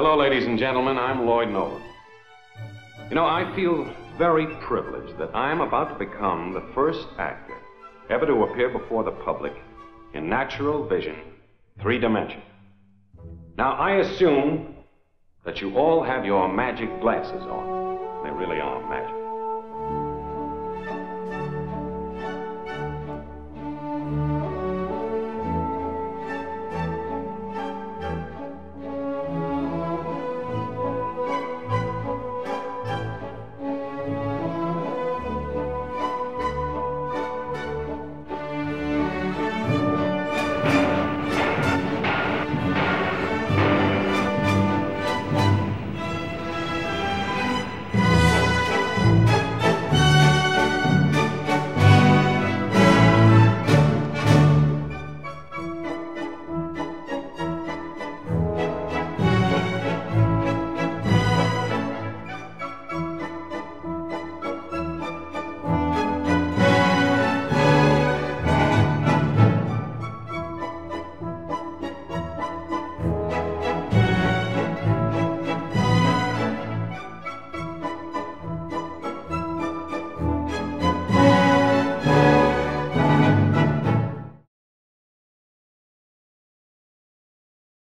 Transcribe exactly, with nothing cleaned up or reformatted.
Hello, ladies and gentlemen. I'm Lloyd Nolan. You know, I feel very privileged that I'm about to become the first actor ever to appear before the public in natural vision, three dimension. Now, I assume that you all have your magic glasses on. They really are magic.